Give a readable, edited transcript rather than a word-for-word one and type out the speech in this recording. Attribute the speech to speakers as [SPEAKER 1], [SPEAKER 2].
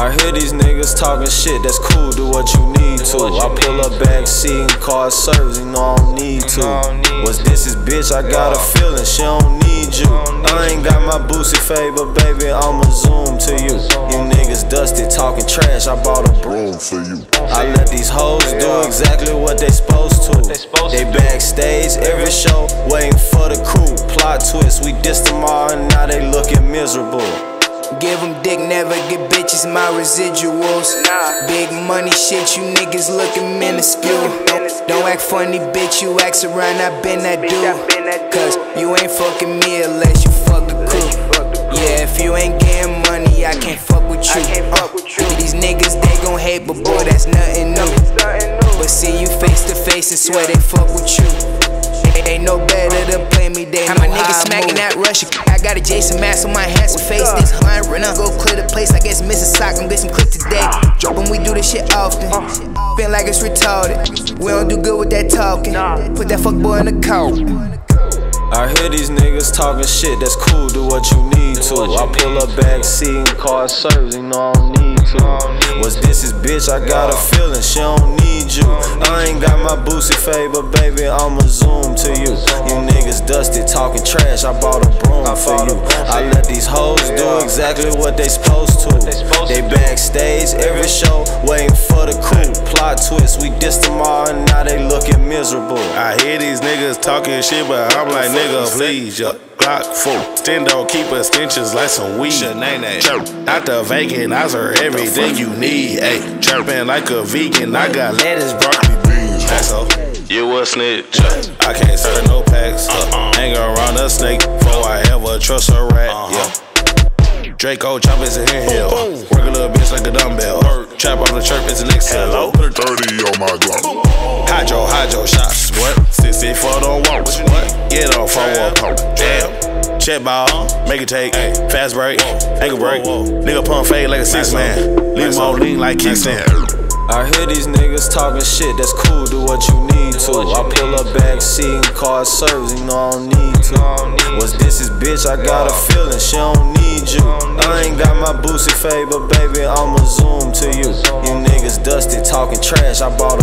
[SPEAKER 1] I hear these niggas talking shit, that's cool, do what you need to. I pull up back seat and car service, you know I don't need to. What's this is bitch, I got a feeling, she don't need you. I ain't got my Boosie fade, but baby, I'ma zoom to you. You niggas dusty, talking trash, I bought a broom for you. I let these hoes do exactly what they supposed to. They backstage every show, waiting for the crew. Plot twist, we dissed them all and now they looking miserable.
[SPEAKER 2] Give them dick, never get bitches, my residuals. Big money shit, you niggas looking minuscule. Don't act funny, bitch, you act around, I been that dude. Cause you ain't fucking me unless you fuck the crew. Yeah, if you ain't getting money, I can't fuck with you. These niggas, they gon' hate, but boy, that's nothing new. But see you face to face and swear they fuck with you. Ain't no better than play me, they know how my niggas smacking that Russia. I got a Jason mask on my handsome face. This hunt, run up, go clear the place. I guess Mrs. Sock gon' get some clip today. Dropping, we do this shit often. Feel like it's retarded. We don't do good with that talking. Put that fuck boy in the coat.
[SPEAKER 1] I hear these niggas talking shit, that's cool, do what you need to. I pull up back seat and car service, you know I don't need to. What's this is bitch, I got a feeling, she don't need you. I ain't got my Boosie fade, but baby, I'ma zoom to you. You niggas dusty, talking trash, I bought a broom for you. I let these hoes do exactly what they supposed to. They backstage every show, waiting for the crew. Plot twist, we dissed them all and now they looking miserable.
[SPEAKER 3] I hear these niggas talking shit, but I'm like, nigga, please, yo. Glock 4, stendo, keep extensions like some weed. Out the vacant, I serve everything you need. Ayy, chirping like a vegan, I got lettuce, broccoli, beans. So, you a snitch? I can't serve no packs. Hang around a snake before I ever trust a rat. Yeah. Draco chop is in here. Work a little bitch like a dumbbell. Trap on the chirp, it's an Excel.
[SPEAKER 4] Put a 30 on my Glock.
[SPEAKER 3] Hydro shots. What? 60 for the walk. What? Get off for a pump. Damn. Check ball. Make it take. Fast break. Ankle break. Nigga pump fade like a 6-man. Leave him on lean like kickstand.
[SPEAKER 1] I hear these niggas talking shit, that's cool, do what you need to. I pull up back seat and car service, you know I don't need to. What's this is bitch, I got a feeling, she don't need you. I ain't got my Boosie fade, but baby, I'ma zoom to you. You niggas dusty, talking trash, I bought a